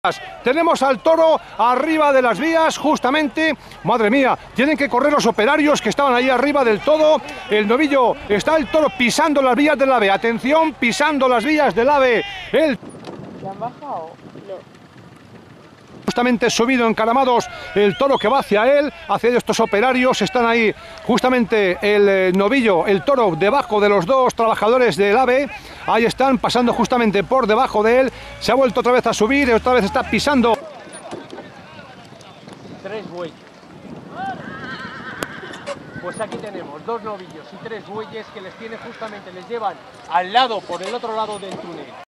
Tenemos al toro arriba de las vías, justamente, madre mía, tienen que correr los operarios que estaban ahí arriba del todo. El novillo, está el toro pisando las vías del AVE, atención, pisando las vías del AVE. ¿Le han bajado? No. Justamente subido, encaramados, el toro que va hacia él, hacia estos operarios, están ahí justamente el novillo, el toro debajo de los dos trabajadores del AVE, ahí están pasando justamente por debajo de él, se ha vuelto otra vez a subir y otra vez está pisando. 3 bueyes. Pues aquí tenemos 2 novillos y 3 bueyes que les tiene justamente, les llevan al lado, por el otro lado del túnel.